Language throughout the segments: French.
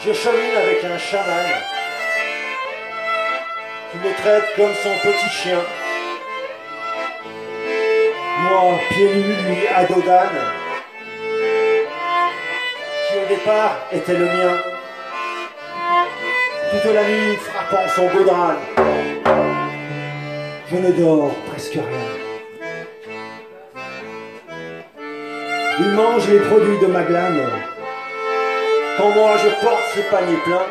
Je chemine avec un chaman qui me traite comme son petit chien. Moi, pieds nus, lui, ado d'âne, qui au départ était le mien. Toute la nuit, frappant son godran, je ne dors presque rien. Il mange les produits de ma glane, quand moi je porte ses paniers pleins.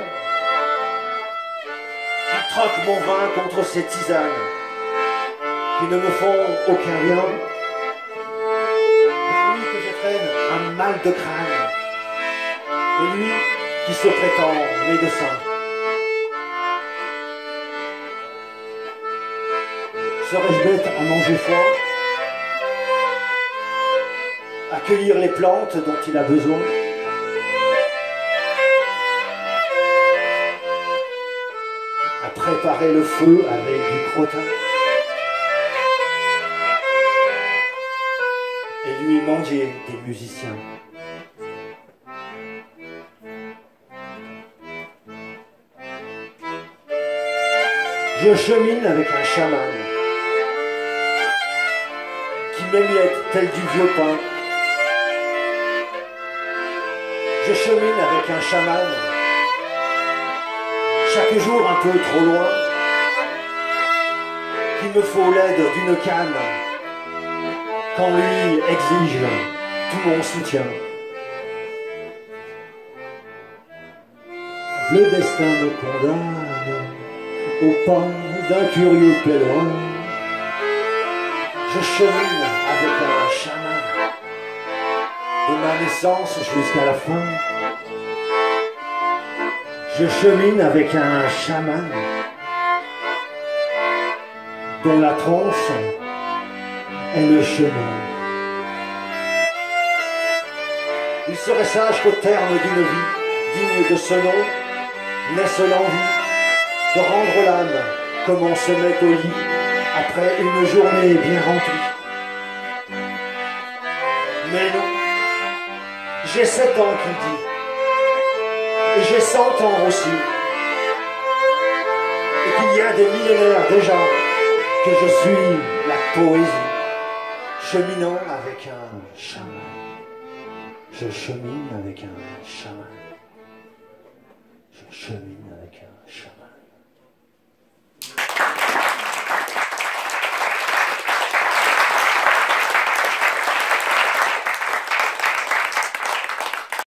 Il troque mon vin contre ses tisanes, qui ne me font aucun bien. Et lui que je traîne un mal de crâne, et lui qui se prétend médecin. Serais-je bête à manger froid, à cueillir les plantes dont il a besoin, à préparer le feu avec du crottin, et lui manger des musiciens? Je chemine avec un chaman qui m'émiette tel du vieux pain. Je chemine avec un chaman, chaque jour un peu trop loin, qu'il me faut l'aide d'une canne, quand lui exige tout mon soutien. Le destin me condamne au pas d'un curieux pèlerin. Je chemine avec un chaman, de ma naissance jusqu'à la fin. Je chemine avec un chaman, dont la transe est le chemin. Il serait sage qu'au terme d'une vie digne de ce nom, naisse l'envie de rendre l'âme comme on se met au lit après une journée bien remplie. Mais non, j'ai 7 ans qu'il dit, et j'ai 100 ans aussi, et qu'il y a des millénaires déjà que je suis la poésie, cheminant avec un chaman. Je chemine avec un chaman. Je chemine avec un chaman.